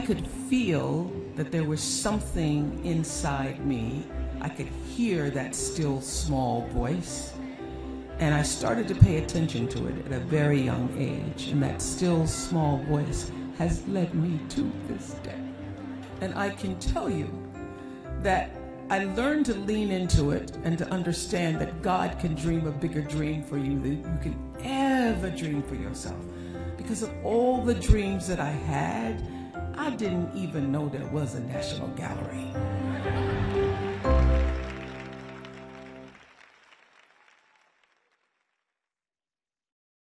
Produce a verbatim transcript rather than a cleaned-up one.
could feel that there was something inside me. I could hear that still small voice. And I started to pay attention to it at a very young age. And that still small voice has led me to this day. And I can tell you that I learned to lean into it and to understand that God can dream a bigger dream for you than you can ever dream for yourself. Because of all the dreams that I had, I didn't even know there was a National Gallery.